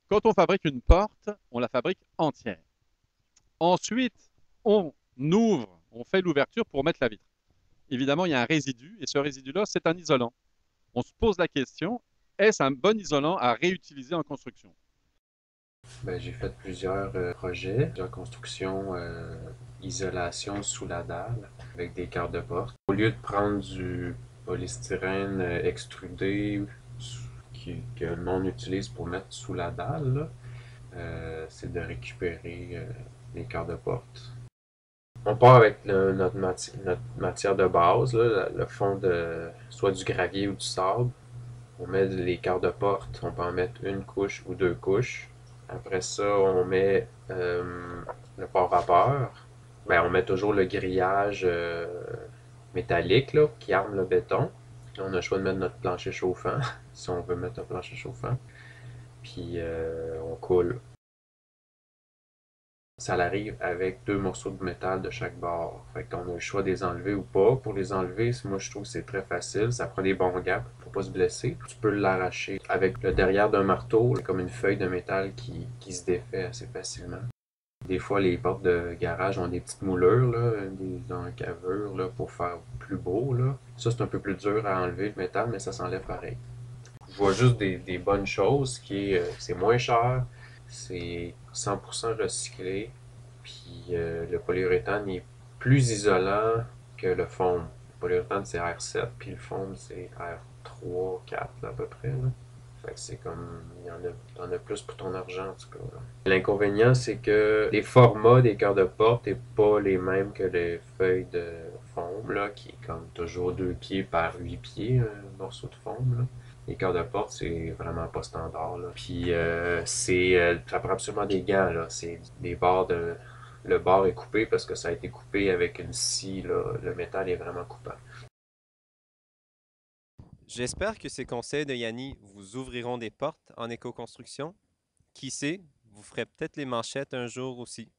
Quand on fabrique une porte, on la fabrique entière. Ensuite, on ouvre, on fait l'ouverture pour mettre la vitre. Évidemment, il y a un résidu et ce résidu-là, c'est un isolant. On se pose la question, est-ce un bon isolant à réutiliser en construction? Ben, j'ai fait plusieurs projets de construction, isolation sous la dalle avec des quarts de porte. Au lieu de prendre du polystyrène extrudé que le monde utilise pour mettre sous la dalle, là, c'est de récupérer les quarts de porte. On part avec notre matière de base, là, le fond de soit du gravier ou du sable. On met les quarts de porte, on peut en mettre une couche ou deux couches. Après ça, on met le port-vapeur. Ben, on met toujours le grillage métallique là, qui arme le béton. On a le choix de mettre notre plancher chauffant, si on veut mettre un plancher chauffant. Puis on coule. Ça arrive avec deux morceaux de métal de chaque bord. Fait qu'on a le choix de les enlever ou pas. Pour les enlever, moi je trouve que c'est très facile. Ça prend des bons gaps pour pas se blesser. Tu peux l'arracher avec le derrière d'un marteau, comme une feuille de métal qui se défait assez facilement. Des fois, les portes de garage ont des petites moulures là, dans la cavure là, pour faire plus beau. Là. Ça, c'est un peu plus dur à enlever le métal, mais ça s'enlève pareil. Je vois juste des bonnes choses, qui est c'est moins cher, c'est 100% recyclé, puis le polyuréthane est plus isolant que le foam. Le polyuréthane c'est R7, puis le foam c'est R3, 4 à peu près. Là. Fait que c'est comme, t'en as plus pour ton argent en tout cas. Là. L'inconvénient c'est que les formats des cœurs de porte n'est pas les mêmes que les feuilles de foam, là, qui est comme toujours 2 pieds par 8 pieds, un morceau de foam. Là. Les quarts de porte, c'est vraiment pas standard. Là. Puis ça prend absolument des gants. Là. C'est des barres de. Le bord est coupé parce que ça a été coupé avec une scie. Là. Le métal est vraiment coupant. J'espère que ces conseils de Yanni vous ouvriront des portes en éco-construction. Qui sait, vous ferez peut-être les manchettes un jour aussi.